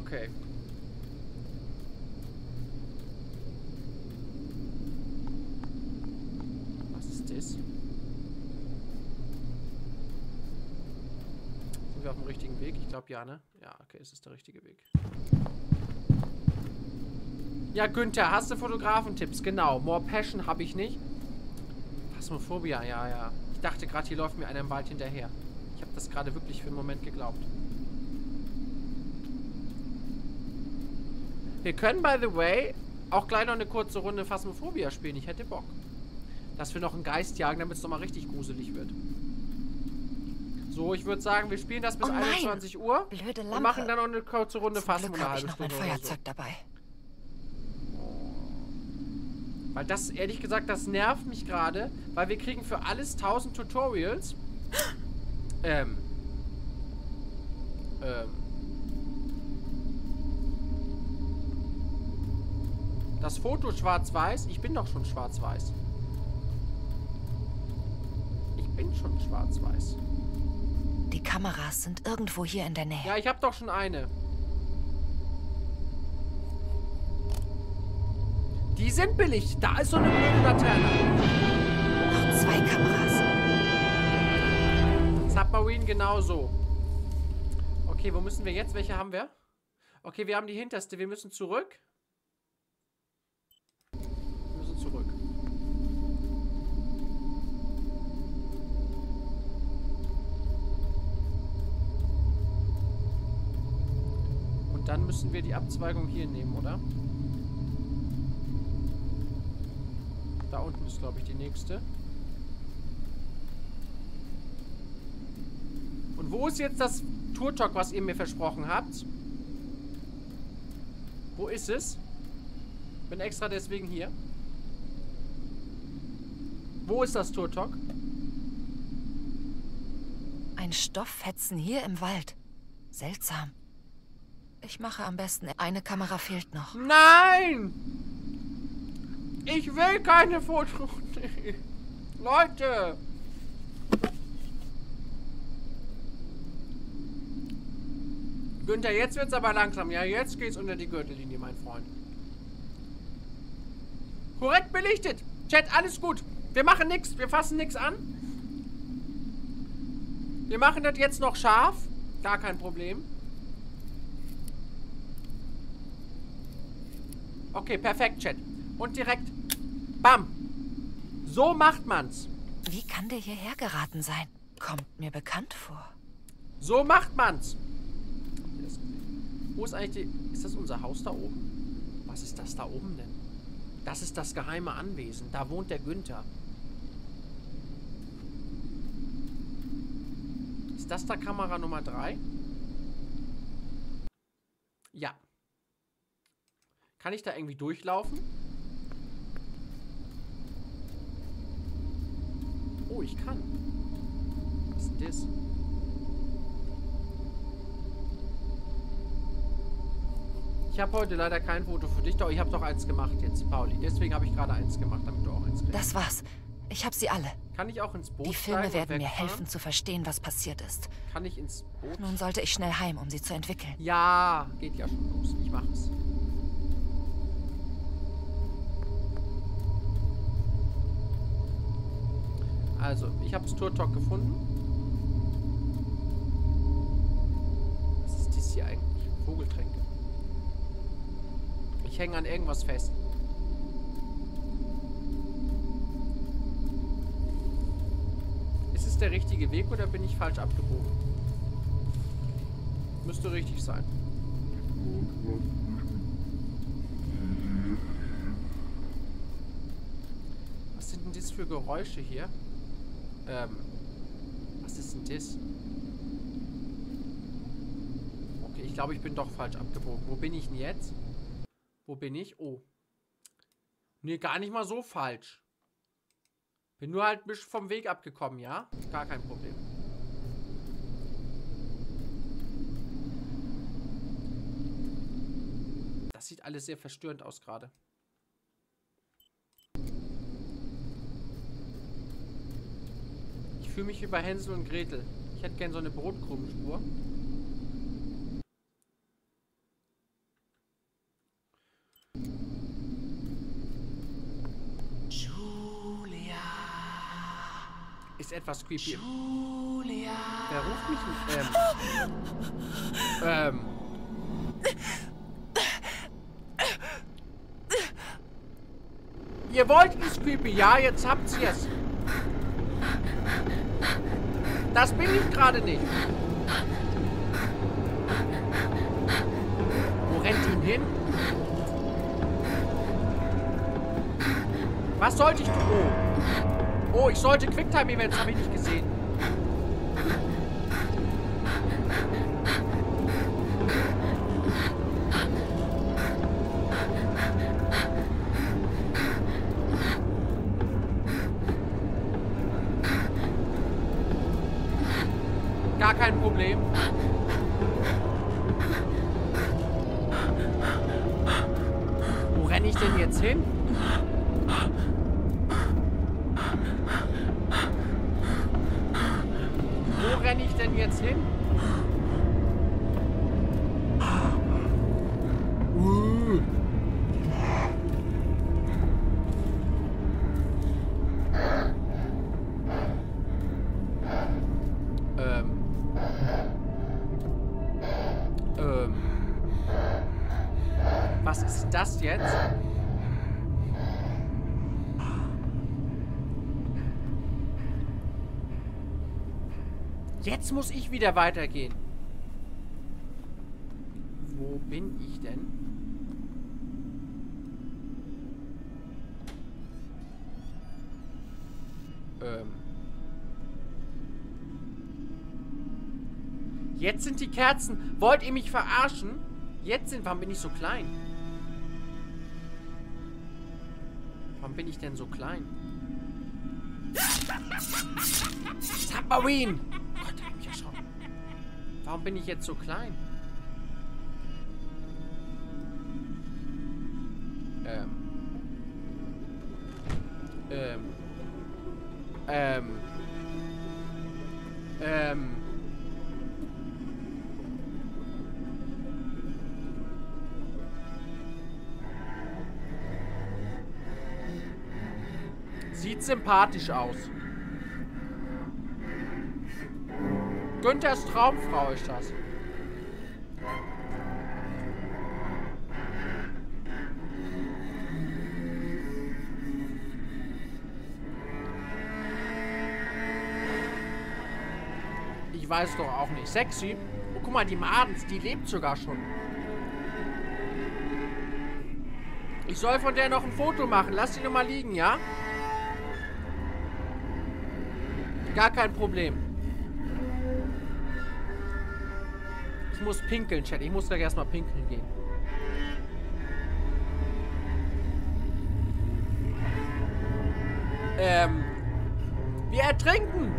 Okay. Was ist das? Sind wir auf dem richtigen Weg? Ich glaube ja, ne? Ja, okay, es ist der richtige Weg. Ja, Günther, hast du Fotografentipps? Genau. More Passion habe ich nicht. Phasmophobia, ja, ja. Ich dachte gerade, hier läuft mir einer im Wald hinterher. Ich habe das gerade wirklich für einen Moment geglaubt. Wir können, by the way, auch gleich noch eine kurze Runde Phasmophobia spielen. Ich hätte Bock. Dass wir noch einen Geist jagen, damit es nochmal richtig gruselig wird. So, ich würde sagen, wir spielen das bis 21 Uhr. Blöde Lampe. Und machen dann noch eine kurze Runde Phasmophobia. Zum Glück habe ich noch mein Feuerzeug dabei. Weil das, ehrlich gesagt, das nervt mich gerade. Weil wir kriegen für alles 1000 Tutorials. Das Foto schwarz-weiß. Ich bin doch schon schwarz-weiß. Ich bin schon schwarz-weiß. Die Kameras sind irgendwo hier in der Nähe. Ja, ich habe doch schon eine. Die sind billig. Da ist so eine blöde Laterne. Noch 2 Kameras. Submarine genauso. Okay, wo müssen wir jetzt? Welche haben wir? Okay, wir haben die hinterste. Wir müssen zurück. Wir müssen zurück. Und dann müssen wir die Abzweigung hier nehmen, oder? Da unten ist, glaube ich, die nächste. Und wo ist jetzt das Turtok, was ihr mir versprochen habt? Wo ist es? Bin extra deswegen hier. Wo ist das Turtok? Ein Stofffetzen hier im Wald. Seltsam. Ich mache am besten... Eine Kamera fehlt noch. Nein! Ich will keine Fotos. Leute! Günther, jetzt wird's aber langsam. Ja, jetzt geht's unter die Gürtellinie, mein Freund. Korrekt belichtet. Chat, alles gut. Wir machen nichts. Wir fassen nichts an. Wir machen das jetzt noch scharf. Gar kein Problem. Okay, perfekt, Chat. Und direkt. Bam. So macht man's. Wie kann der hierher geraten sein? Kommt mir bekannt vor. So macht man's. Wo ist eigentlich die... Ist das unser Haus da oben? Was ist das da oben denn? Das ist das geheime Anwesen. Da wohnt der Günther. Ist das da Kamera Nummer 3? Ja. Kann ich da irgendwie durchlaufen? Oh, ich kann. Was ist denn das? Ich habe heute leider kein Foto für dich, doch ich habe doch eins gemacht jetzt, Pauli. Deswegen habe ich gerade eins gemacht, damit du auch eins kriegst. Das war's. Ich habe sie alle. Kann ich auch ins Boot Die Filme steigen und werden mir wegfahren? helfen zu verstehen, was passiert ist. Kann ich ins Boot? Nun sollte ich schnell heim, um sie zu entwickeln. Ja, geht ja schon los. Ich mache es. Also, ich habe das Turtok gefunden. Was ist das hier eigentlich? Vogeltränke. Ich hänge an irgendwas fest. Ist es der richtige Weg oder bin ich falsch abgebogen? Müsste richtig sein. Was sind denn das für Geräusche hier? Was ist denn das? Okay, ich glaube, ich bin doch falsch abgebogen. Wo bin ich denn jetzt? Wo bin ich? Oh. Nee, gar nicht mal so falsch. Bin nur halt ein bisschen vom Weg abgekommen, ja? Gar kein Problem. Das sieht alles sehr verstörend aus gerade. Ich fühle mich wie bei Hänsel und Gretel. Ich hätte gern so eine Brotkrumenspur. ist etwas creepy. Julia. Wer ruft mich Ihr wollt es creepy, ja? Jetzt habt ihr es. Das bin ich gerade nicht. Wo rennt ihn hin? Was sollte ich tun? Oh. Oh, ich sollte Quicktime-Events, habe ich nicht gesehen. Gar kein Problem. Wo renne ich denn jetzt hin? Wo renne ich denn jetzt hin? Was ist das jetzt? Jetzt muss ich wieder weitergehen. Wo bin ich denn? Jetzt sind die Kerzen. Wollt ihr mich verarschen? Jetzt sind... Warum bin ich so klein? Warum bin ich denn so klein? Submarine! Oh Gott, hab mich erschrocken. Warum bin ich jetzt so klein? Sieht sympathisch aus. Günthers Traumfrau ist das. Ich weiß doch auch nicht. Sexy. Oh, guck mal, die Madens, die lebt sogar schon. Ich soll von der noch ein Foto machen. Lass sie nur mal liegen, ja? Gar kein Problem. Ich muss pinkeln, Chat. Ich muss gleich erstmal pinkeln gehen. Wir ertrinken.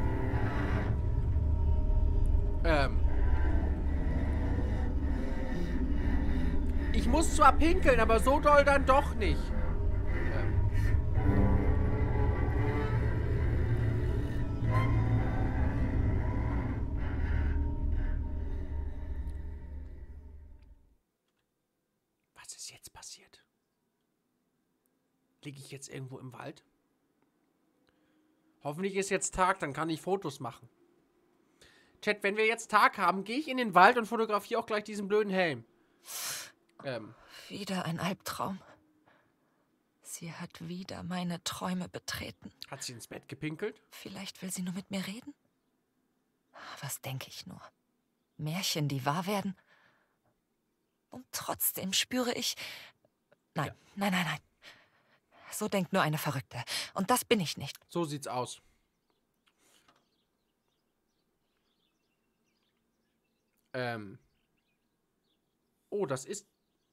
Ich muss zwar pinkeln, aber so doll dann doch nicht. Was ist jetzt passiert? Liege ich jetzt irgendwo im Wald? Hoffentlich ist jetzt Tag, dann kann ich Fotos machen. Chat, wenn wir jetzt Tag haben, gehe ich in den Wald und fotografiere auch gleich diesen blöden Helm. Wieder ein Albtraum. Sie hat wieder meine Träume betreten. Hat sie ins Bett gepinkelt? Vielleicht will sie nur mit mir reden? Was denke ich nur? Märchen, die wahr werden? Und trotzdem spüre ich... Nein, ja. Nein. So denkt nur eine Verrückte. Und das bin ich nicht. So sieht's aus. Oh, das ist...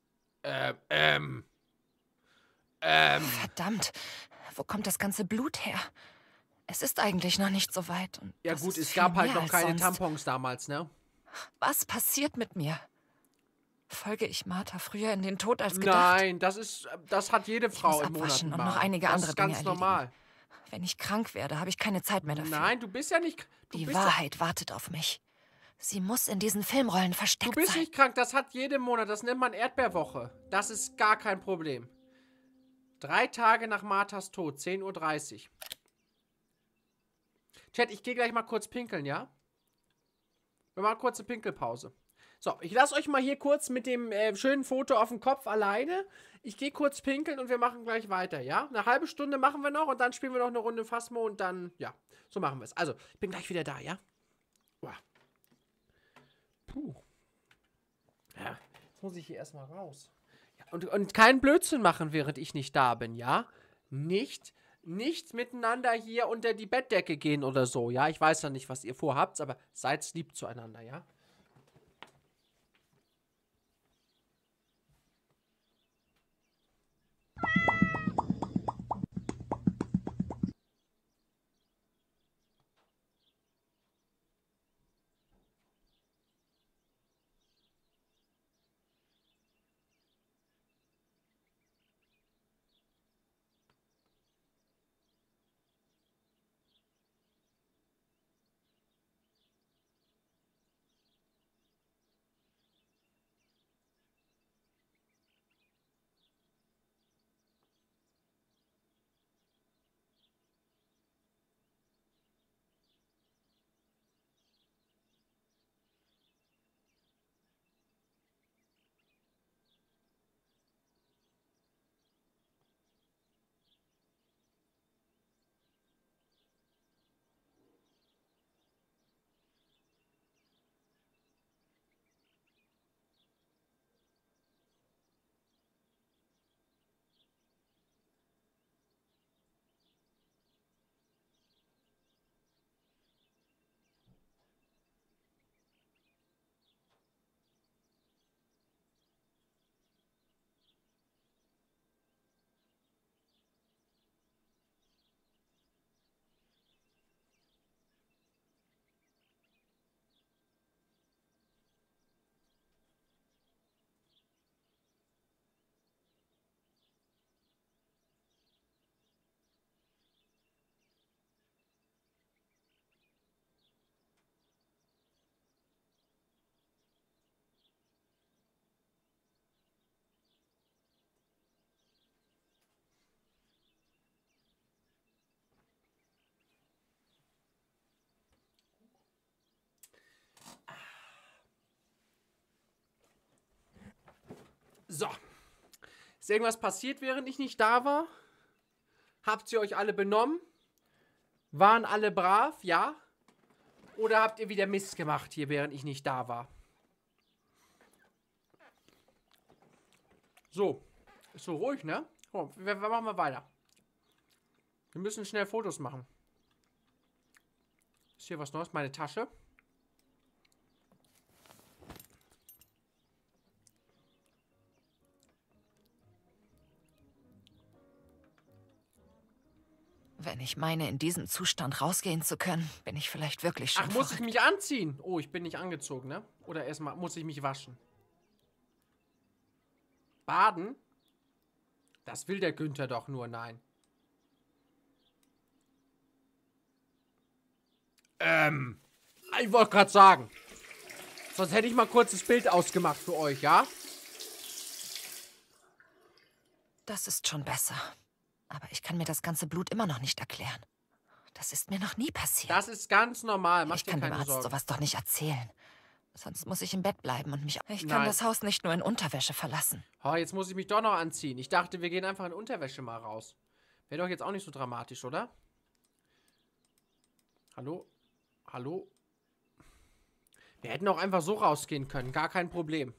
Verdammt, wo kommt das ganze Blut her? Es ist eigentlich noch nicht so weit. Und ja gut, es gab halt noch keine Tampons damals, ne? Was passiert mit mir? Folge ich Martha früher in den Tod als gedacht? Nein, das hat jede Frau im Monat und noch einige andere Dinge erledigen. Das ist ganz normal. Wenn ich krank werde, habe ich keine Zeit mehr dafür. Nein, du bist ja nicht... Die Wahrheit wartet auf mich. Sie muss in diesen Filmrollen versteckt sein. Du bist nicht krank, das hat jeden Monat. Das nennt man Erdbeerwoche. Das ist gar kein Problem. 3 Tage nach Marthas Tod, 10:30 Uhr. Chat, ich gehe gleich mal kurz pinkeln, ja? Wir machen kurz eine Pinkelpause. So, ich lasse euch mal hier kurz mit dem schönen Foto auf dem Kopf alleine. Ich gehe kurz pinkeln und wir machen gleich weiter, ja? Eine halbe Stunde machen wir noch und dann spielen wir noch eine Runde Phasmo und dann, ja, so machen wir es. Also, ich bin gleich wieder da, ja? Uah. Puh. Ja, jetzt muss ich hier erstmal raus. Ja, und keinen Blödsinn machen, während ich nicht da bin, ja? Nicht miteinander hier unter die Bettdecke gehen oder so, ja? Ich weiß ja nicht, was ihr vorhabt, aber seid lieb zueinander, ja? So. Ist irgendwas passiert, während ich nicht da war? Habt ihr euch alle benommen? Waren alle brav? Ja? Oder habt ihr wieder Mist gemacht hier, während ich nicht da war? So. Ist so ruhig, ne? Oh, wir machen mal weiter. Wir müssen schnell Fotos machen. Ist hier was Neues? Meine Tasche. Wenn ich meine, in diesem Zustand rausgehen zu können, bin ich vielleicht wirklich schon Ach, muss verrückt. ich mich anziehen? Oh, ich bin nicht angezogen, ne? Oder erstmal muss ich mich waschen? Baden? Das will der Günther doch nur, nein. Ich wollte gerade sagen. Sonst hätte ich mal kurz das Bild ausgemacht für euch, ja? Das ist schon besser. Aber ich kann mir das ganze Blut immer noch nicht erklären. Das ist mir noch nie passiert. Das ist ganz normal, mach Ich dir kann dem keine Arzt Sorgen. sowas doch nicht erzählen. Sonst muss ich im Bett bleiben und mich... Ich kann Nein. das Haus nicht nur in Unterwäsche verlassen. Oh, jetzt muss ich mich doch noch anziehen. Ich dachte, wir gehen einfach in Unterwäsche mal raus. Wäre doch jetzt auch nicht so dramatisch, oder? Hallo? Hallo? Wir hätten auch einfach so rausgehen können. Gar kein Problem.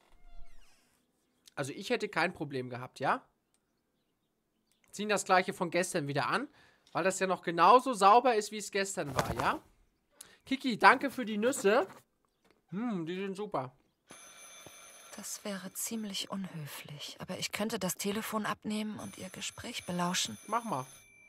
Also ich hätte kein Problem gehabt, ja? Ziehen das gleiche von gestern wieder an, weil das ja noch genauso sauber ist, wie es gestern war, ja? Kiki, danke für die Nüsse. Die sind super. Das wäre ziemlich unhöflich. Aber ich könnte das Telefon abnehmen und ihr Gespräch belauschen. Mach mal.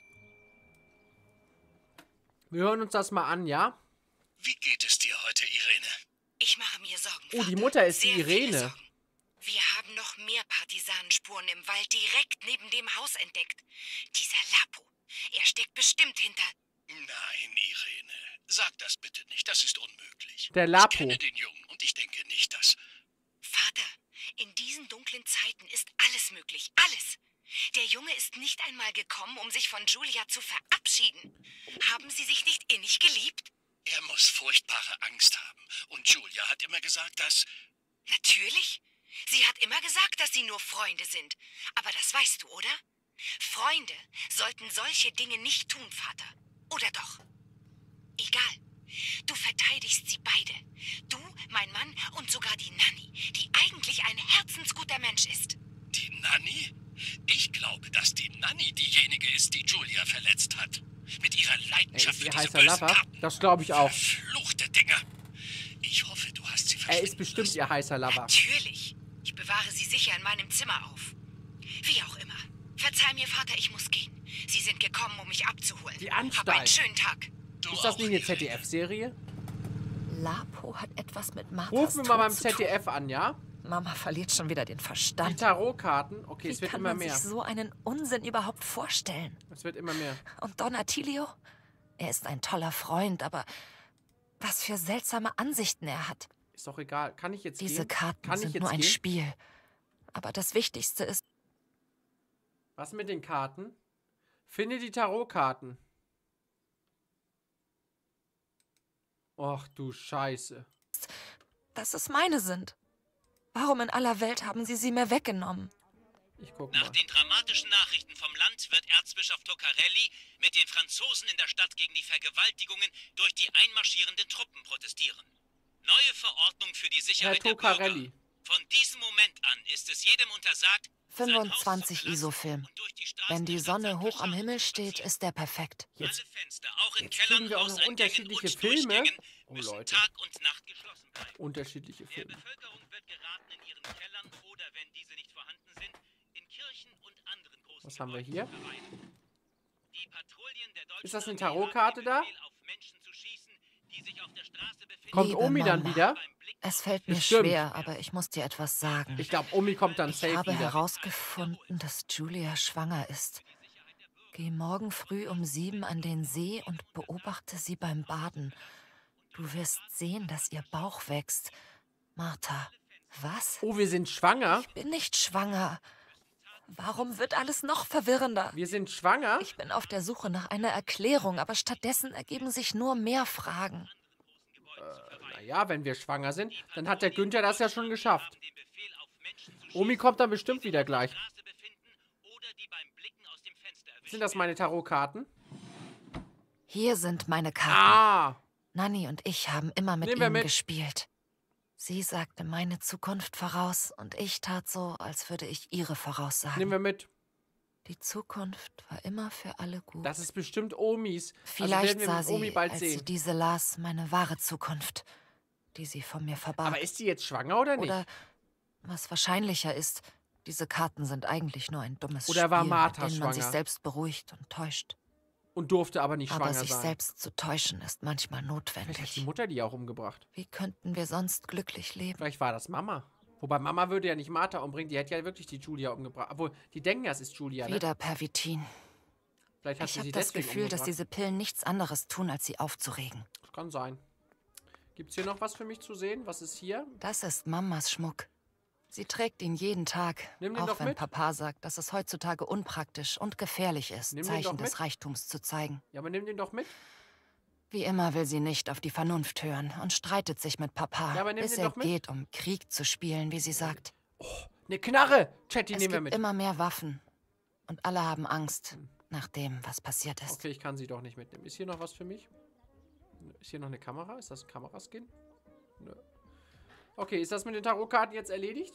Wir hören uns das mal an, ja? Wie geht es dir heute, Irene? Ich mache mir Sorgen. Oh, die Vater. Mutter ist die Sehr viele Irene. Sorgen. Wir haben noch mehr Partisanenspuren im Wald direkt neben dem Haus entdeckt. Dieser Lapo, er steckt bestimmt hinter... Nein, Irene. Sag das bitte nicht. Das ist unmöglich. Der Ich Lapo. kenne den Jungen und ich denke nicht, dass... Vater, in diesen dunklen Zeiten ist alles möglich. Alles. Der Junge ist nicht einmal gekommen, um sich von Julia zu verabschieden. Haben sie sich nicht innig geliebt? Er muss furchtbare Angst haben. Und Julia hat immer gesagt, dass... Natürlich. Sie hat immer gesagt, dass sie nur Freunde sind. Aber das weißt du, oder? Freunde sollten solche Dinge nicht tun, Vater. Oder doch? Egal. Du verteidigst sie beide. Du, mein Mann und sogar die Nanny, die eigentlich ein herzensguter Mensch ist. Die Nanny? Ich glaube, dass die Nanny diejenige ist, die Julia verletzt hat. Mit ihrer Leidenschaft Ist für ihr diese heißer bösen Lover? Karten. Das glaube ich auch. Verfluchte Dinger. Ich hoffe, du hast sie Er verschwinden ist bestimmt lassen. ihr heißer Lover. Natürlich. Ich bewahre sie sicher in meinem Zimmer auf. Wie auch immer. Verzeih mir, Vater, ich muss gehen. Sie sind gekommen, um mich abzuholen. Die Hab einen Anstalt. schönen Tag. Du Ist das auch, nicht eine Irene. ZDF-Serie? Lapo hat etwas mit Marthas Rufen wir Tod mal beim zu tun. ZDF an, ja? Mama verliert schon wieder den Die Verstand. Tarotkarten. Okay, Wie es wird kann immer man mehr. sich so einen Unsinn überhaupt vorstellen? Es wird immer mehr. Und Don Attilio? Er ist ein toller Freund, aber was für seltsame Ansichten er hat. Ist doch egal. Kann ich jetzt Diese gehen? Karten Kann ich sind jetzt nur ein gehen? Spiel. Aber das Wichtigste ist, Was mit den Karten? Finde die Tarotkarten. Och du Scheiße. dass es meine sind. Warum in aller Welt haben sie mir weggenommen? Ich guck Nach mal. den dramatischen Nachrichten vom Land wird Erzbischof Toccarelli mit den Franzosen in der Stadt gegen die Vergewaltigungen durch die einmarschierenden Truppen protestieren. Neue Verordnung für die Herr Sicherheit der Toccarelli. Bürger. Von diesem Moment an ist es jedem untersagt, sein Haus 25 zu verlassen ISO-Film. und durch die Straßen Wenn die der Stadt Sonne St. hoch am Lucia Himmel zu steht, spazieren. ist der perfekt. Jetzt, Alle Fenster, auch in jetzt Kellern, kriegen wir auch noch Hauseingängen unterschiedliche und Filme. Durchgängen Oh, müssen Leute. Tag und Nacht geschlossen bleiben. unterschiedliche Der Filme. Bevölkerung wird geraten, in ihren Kellern oder, wenn diese nicht vorhanden sind, in Kirchen und anderen großen Was haben wir Gebäuden hier? zu verweilen. Die Patrouillen der deutschen Ist das eine Armee haben Tarotkarte den da? Befehl, auf Menschen zu schießen, die sich auf der Straße befinden. Kommt Liebe Omi dann Mama. wieder? Beim Blick Es fällt mir Bestimmt. schwer, aber ich muss dir etwas sagen. Ich glaube, Omi kommt dann Ich safe habe wieder. herausgefunden, dass Julia schwanger ist. Geh morgen früh um 7 an den See und beobachte sie beim Baden. Du wirst sehen, dass ihr Bauch wächst. Martha, was? Oh, wir sind schwanger. Ich bin nicht schwanger. Warum wird alles noch verwirrender? Wir sind schwanger. Ich bin auf der Suche nach einer Erklärung, aber stattdessen ergeben sich nur mehr Fragen. Naja, wenn wir schwanger sind, dann hat der Günther das ja schon geschafft. den Befehl, auf Menschen zu Omi schießen, kommt dann bestimmt wieder die sich auf gleich. der Straße befinden oder die beim Blicken aus dem Fenster erwischt Sind das meine Tarotkarten? Hier sind meine Karten. Ah! Nanny und ich haben immer mit Nehmen wir ihnen mit. gespielt. Sie sagte meine Zukunft voraus und ich tat so, als würde ich ihre voraussagen. Nehmen wir mit. Die Zukunft war immer für alle gut. Das ist bestimmt Omis. Vielleicht also werden sah wir mit Omi sie, bald als sehen. sie diese las, meine wahre Zukunft, die sie von mir verbarg. Aber ist sie jetzt schwanger oder nicht? Oder, was wahrscheinlicher ist, diese Karten sind eigentlich nur ein dummes Oder war Spiel, Martha mit dem man sich schwanger? selbst beruhigt und täuscht. Und durfte aber nicht Aber schwanger sich sein. selbst zu täuschen ist manchmal Vielleicht hat die notwendig. Mutter die auch umgebracht. Wie könnten wir sonst glücklich leben? Vielleicht war das Mama. Wobei Mama würde ja nicht Martha umbringen. Die hätte ja wirklich die Julia umgebracht. Obwohl, die denken ja, es ist Julia, ne? Wieder Pervitin. Vielleicht hat Ich sie habe sie das deswegen Gefühl, dass umgebracht. diese Pillen nichts anderes tun, als sie aufzuregen. Das kann sein. Gibt's hier noch was für mich zu sehen? Was ist hier? Das ist Mamas Schmuck. Sie trägt ihn jeden Tag, Nimm den auch doch wenn mit. Papa sagt, dass es heutzutage unpraktisch und gefährlich ist, Nimm den doch Zeichen des mit. Reichtums zu zeigen. Ja, aber nimm den doch mit. Wie immer will sie nicht auf die Vernunft hören und streitet sich mit Papa, Ja, aber nimm bis den er doch mit. geht, um Krieg zu spielen, wie sie sagt. Eine Knarre! Chatty, Es nehmen wir gibt mit. immer mehr Waffen und alle haben Angst nach dem, was passiert ist. Okay, ich kann sie doch nicht mitnehmen. Ist hier noch was für mich? Ist hier noch eine Kamera? Ist das ein Kameraskin? Nö. Okay, ist das mit den Tarotkarten jetzt erledigt?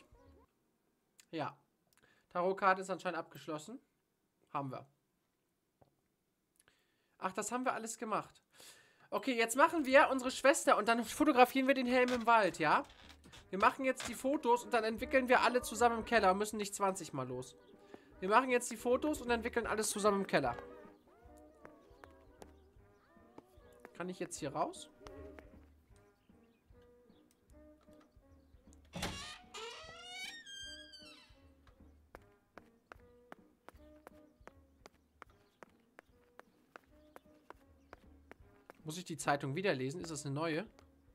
Ja. Tarotkarte ist anscheinend abgeschlossen. Haben wir. Ach, das haben wir alles gemacht. Okay, jetzt machen wir unsere Schwester und dann fotografieren wir den Helm im Wald, ja? Wir machen jetzt die Fotos und dann entwickeln wir alle zusammen im Keller und müssen nicht 20 Mal los. Wir machen jetzt die Fotos und entwickeln alles zusammen im Keller. Kann ich jetzt hier raus? Muss ich die Zeitung wieder lesen? Ist das eine neue?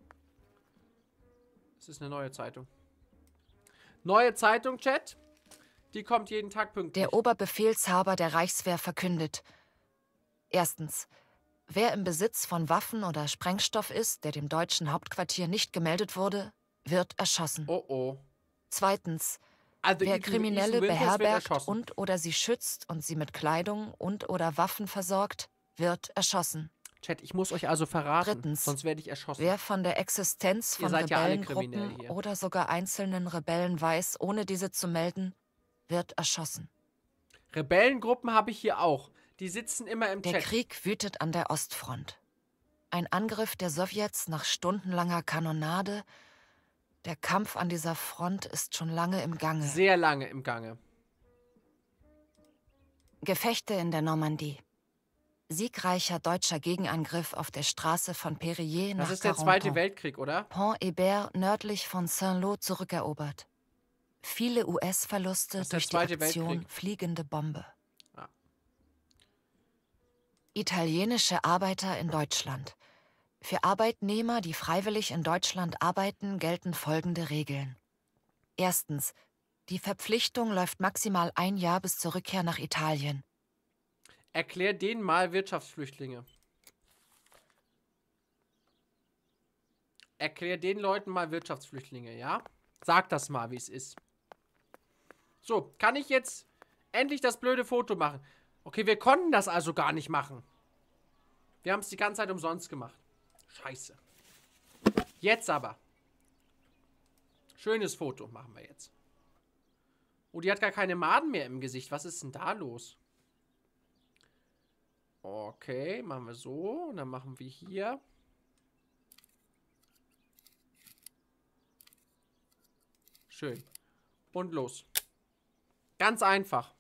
Es ist eine neue Zeitung. Neue Zeitung, Chat. Die kommt jeden Tag pünktlich. Der Oberbefehlshaber der Reichswehr verkündet. Erstens. Wer im Besitz von Waffen oder Sprengstoff ist, der dem deutschen Hauptquartier nicht gemeldet wurde, wird erschossen. Oh oh. Zweitens, Also wer Ethan Kriminelle Winters wird beherbergt erschossen. und oder sie schützt und sie mit Kleidung und oder Waffen versorgt, wird erschossen. Chat, ich muss euch also verraten, Drittens, sonst werde ich erschossen. Wer von der Existenz Ihr von seid ja alle kriminell Rebellengruppen hier. oder sogar einzelnen Rebellen weiß, ohne diese zu melden, wird erschossen. Rebellengruppen habe ich hier auch. Die sitzen immer im Der Chat. Krieg wütet an der Ostfront. Ein Angriff der Sowjets nach stundenlanger Kanonade. Der Kampf an dieser Front ist schon lange im Gange. Sehr lange im Gange. Gefechte in der Normandie. Siegreicher deutscher Gegenangriff auf der Straße von Périer nach Das ist der Carentan. Zweite Weltkrieg, oder? Pont-Hébert nördlich von Saint-Lô zurückerobert. Viele US-Verluste Das ist der durch die Zweite Aktion Weltkrieg. Fliegende Bombe. Ah. Italienische Arbeiter in Deutschland. Für Arbeitnehmer, die freiwillig in Deutschland arbeiten, gelten folgende Regeln. Erstens. Die Verpflichtung läuft maximal 1 Jahr bis zur Rückkehr nach Italien. Erklär denen mal Wirtschaftsflüchtlinge. Erklär den Leuten mal Wirtschaftsflüchtlinge, ja? Sag das mal, wie es ist. So, kann ich jetzt endlich das blöde Foto machen? Okay, wir konnten das also gar nicht machen. Wir haben es die ganze Zeit umsonst gemacht. Scheiße. Jetzt aber. Schönes Foto machen wir jetzt. Oh, die hat gar keine Maden mehr im Gesicht. Was ist denn da los? Okay, machen wir so. Und dann machen wir hier. Schön. Und los. Ganz einfach.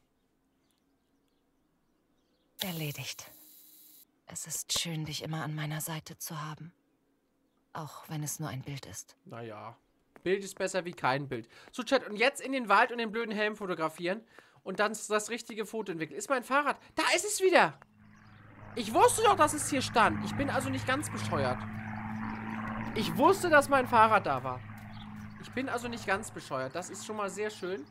Erledigt. Es ist schön, dich immer an meiner Seite zu haben. Auch wenn es nur ein Bild ist. Naja. Bild ist besser wie kein Bild. So, Chat. Und jetzt in den Wald und den blöden Helm fotografieren. Und dann das richtige Foto entwickeln. Ist mein Fahrrad. Da ist es wieder. Ich wusste doch, dass es hier stand. Ich bin also nicht ganz bescheuert. Ich wusste, dass mein Fahrrad da war. Ich bin also nicht ganz bescheuert. Das ist schon mal sehr schön.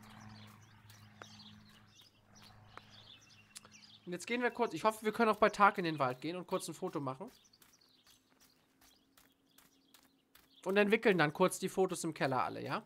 Und jetzt gehen wir kurz. Ich hoffe, wir können auch bei Tag in den Wald gehen und kurz ein Foto machen. Und entwickeln dann kurz die Fotos im Keller alle, ja?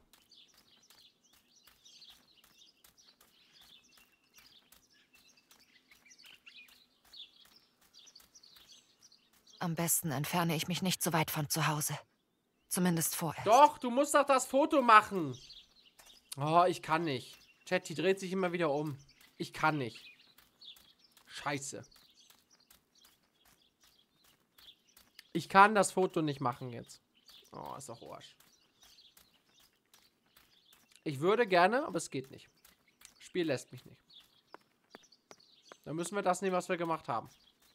Am besten entferne ich mich nicht so weit von zu Hause. Zumindest vorerst. Doch, du musst doch das Foto machen. Oh, ich kann nicht. Chat, die dreht sich immer wieder um. Ich kann nicht. Scheiße. Ich kann das Foto nicht machen jetzt. Oh, ist doch Arsch. Ich würde gerne, aber es geht nicht. Das Spiel lässt mich nicht. Dann müssen wir das nehmen, was wir gemacht haben.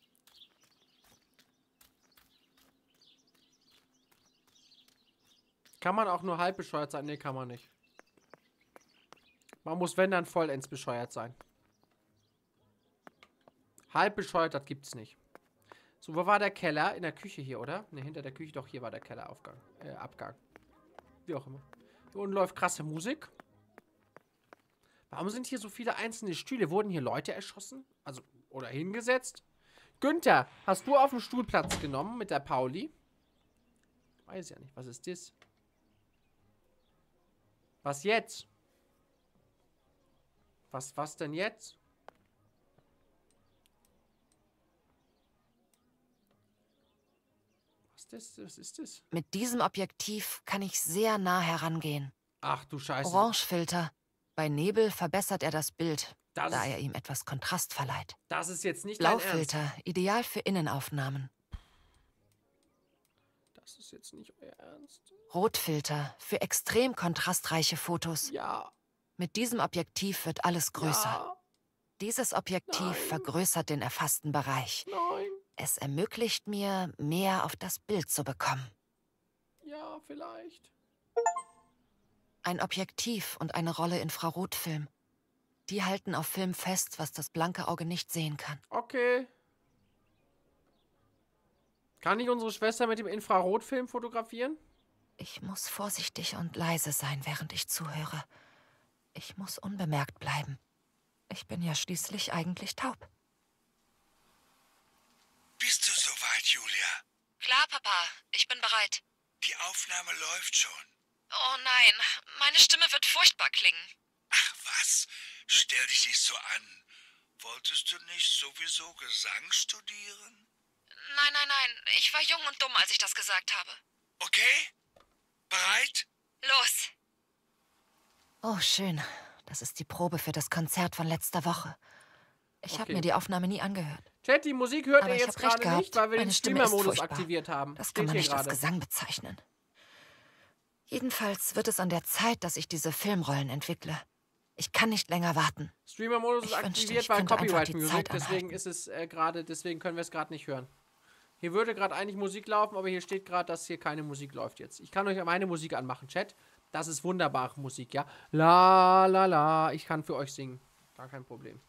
Kann man auch nur halb bescheuert sein? Nee, kann man nicht. Man muss, wenn, dann vollends bescheuert sein. Halb bescheuert, das gibt's nicht. So, wo war der Keller? In der Küche hier, oder? Ne, hinter der Küche. Doch, hier war der Kelleraufgang. Abgang. Wie auch immer. Hier unten läuft krasse Musik. Warum sind hier so viele einzelne Stühle? Wurden hier Leute erschossen? Also, oder hingesetzt? Günther, hast du auf dem Stuhl Platz genommen mit der Pauli? Weiß ja nicht. Was ist das? Was jetzt? Was denn jetzt? Was ist das? Mit diesem Objektiv kann ich sehr nah herangehen. Ach du Scheiße. Orangefilter. Bei Nebel verbessert er das Bild, Das da ist- er ihm etwas Kontrast verleiht. Das ist jetzt nicht dein Ernst. Blaufilter, ideal für Innenaufnahmen. Das ist jetzt nicht euer Ernst. Rotfilter, für extrem kontrastreiche Fotos. Ja. Mit diesem Objektiv wird alles größer. Ja. Dieses Objektiv Nein. vergrößert den erfassten Bereich. Nein. Es ermöglicht mir, mehr auf das Bild zu bekommen. Ja, vielleicht. Ein Objektiv und eine Rolle Infrarotfilm. Die halten auf Film fest, was das blanke Auge nicht sehen kann. Okay. Kann ich unsere Schwester mit dem Infrarotfilm fotografieren? Ich muss vorsichtig und leise sein, während ich zuhöre. Ich muss unbemerkt bleiben. Ich bin ja schließlich eigentlich taub. Bist du soweit? Klar, Papa. Ich bin bereit. Die Aufnahme läuft schon. Oh nein, meine Stimme wird furchtbar klingen. Ach was, stell dich nicht so an. Wolltest du nicht sowieso Gesang studieren? Nein, nein, nein. Ich war jung und dumm, als ich das gesagt habe. Okay? Bereit? Los! Oh, schön. Das ist die Probe für das Konzert von letzter Woche. Ich habe mir die Aufnahme nie angehört. Chat, die Musik hört Aber ihr ich jetzt hab recht gerade gehabt. nicht, weil wir den Meine Stimme ist Streamer-Modus furchtbar. aktiviert haben. Das Steht kann man hier nicht als gerade. Gesang bezeichnen. Jedenfalls wird es an der Zeit, dass ich diese Filmrollen entwickle. Ich kann nicht länger warten. Streamer-Modus ist Ich wünschte, aktiviert, ich weil könnte einfach Copyright die Music, Zeit deswegen anhalten. ist es gerade, deswegen können wir es gerade nicht hören. Hier würde gerade eigentlich Musik laufen, aber hier steht gerade, dass hier keine Musik läuft jetzt. Ich kann euch meine Musik anmachen, Chat. Das ist wunderbare Musik, ja. La la la, ich kann für euch singen. Gar kein Problem.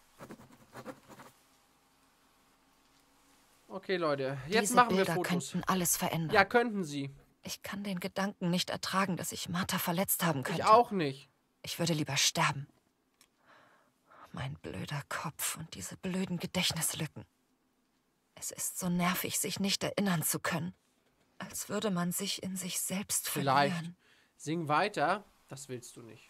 Okay, Leute, jetzt Diese machen wir Bilder Fotos. könnten alles verändern. Ja, könnten sie. Ich kann den Gedanken nicht ertragen, dass ich Martha verletzt haben könnte. Ich auch nicht. Ich würde lieber sterben. Mein blöder Kopf und diese blöden Gedächtnislücken. Es ist so nervig, sich nicht erinnern zu können. Als würde man sich in sich selbst Vielleicht. verlieren. Sing weiter. Das willst du nicht.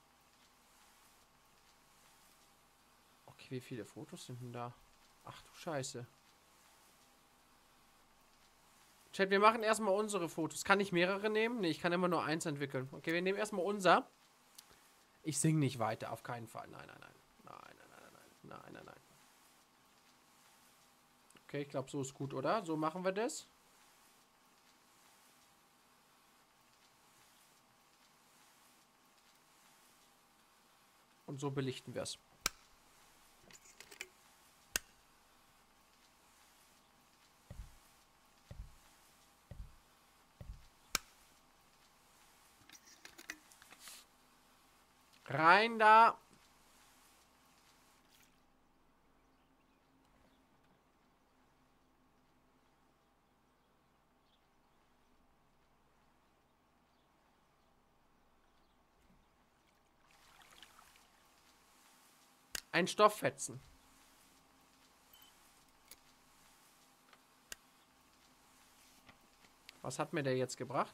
Okay, wie viele Fotos sind denn da? Ach du Scheiße. Chat, wir machen erstmal unsere Fotos. Kann ich mehrere nehmen? Ne, ich kann immer nur eins entwickeln. Okay, wir nehmen erstmal unser. Ich singe nicht weiter, auf keinen Fall. Nein, nein, nein. Nein, nein, nein, nein, nein, nein, nein. Okay, ich glaube, so ist gut, oder? So machen wir das. Und so belichten wir es. Rein da. Ein Stofffetzen. Was hat mir der jetzt gebracht?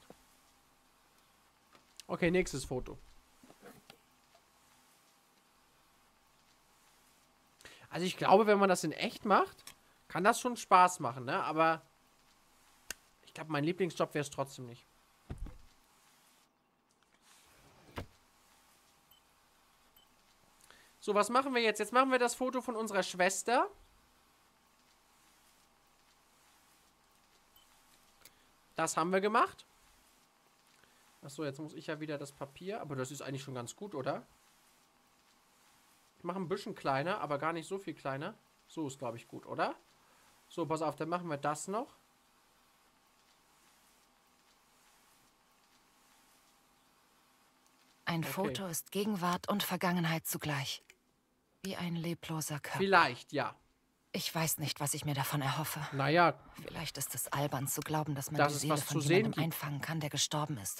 Okay, nächstes Foto. Also ich glaube, wenn man das in echt macht, kann das schon Spaß machen, ne? Aber ich glaube, mein Lieblingsjob wäre es trotzdem nicht. So, was machen wir jetzt? Jetzt machen wir das Foto von unserer Schwester. Das haben wir gemacht. Achso, jetzt muss ich ja wieder das Papier. Aber das ist eigentlich schon ganz gut, oder? Ich mache ein bisschen kleiner, aber gar nicht so viel kleiner. So ist, glaube ich, gut, oder? So, pass auf, dann machen wir das noch. Ein Foto ist Gegenwart und Vergangenheit zugleich. Wie ein lebloser Körper. Vielleicht, ja. Ich weiß nicht, was ich mir davon erhoffe. Naja, Vielleicht ist es albern zu glauben, dass man Dass die es Seele was von zu sehen jemandem gibt. einfangen kann, der gestorben ist.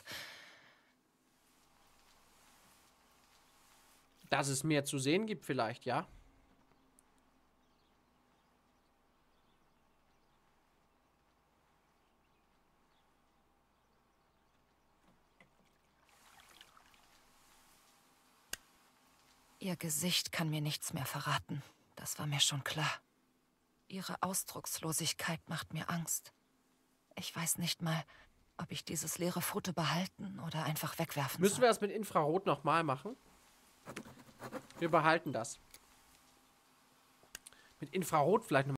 dass es mehr zu sehen gibt, vielleicht, ja. Ihr Gesicht kann mir nichts mehr verraten. Das war mir schon klar. Ihre Ausdruckslosigkeit macht mir Angst. Ich weiß nicht mal, ob ich dieses leere Foto behalten oder einfach wegwerfen Müssen soll. wir das mit Infrarot nochmal machen? Wir behalten das. Mit Infrarot vielleicht noch.